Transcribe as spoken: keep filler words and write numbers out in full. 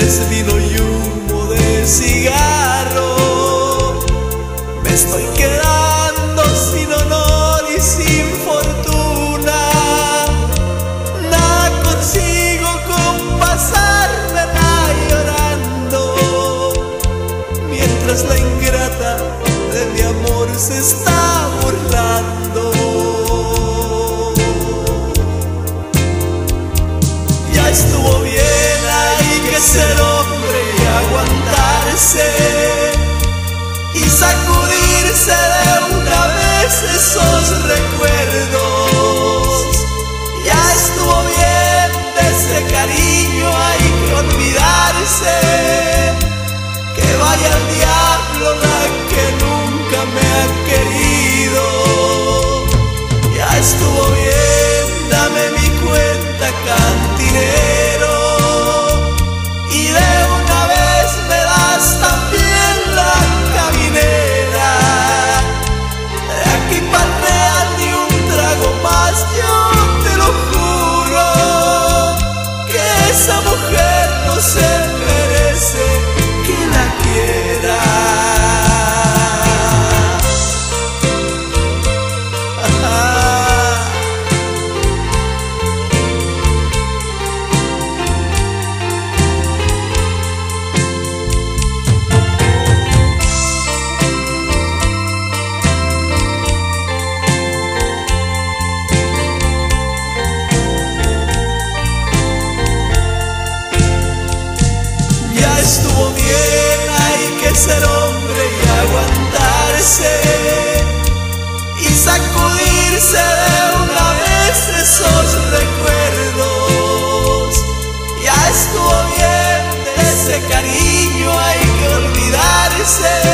es vino y humo de cigarro. Me estoy quedando sin honor y sin fortuna. Nada consigo con pasármela llorando, mientras la ingrata de mi amor se está burlando. Ya estuvo bien, hay que ser hombre y aguantarse y sacudirse de una vez esos recuerdos. Ya estuvo bien, de ese cariño hay que olvidarse. Que vaya al diablo la que nunca me ha querido. Ya estuvo bien, dame mi cuenta, cantinero, y de una vez me das también la caminera. De aquí para el real ni un trago más, yo te lo juro, que esa mujer no se merece que la quiera. Estuvo bien, hay que ser hombre y aguantarse y sacudirse de una vez esos recuerdos. Ya estuvo bien, de ese cariño hay que olvidarse.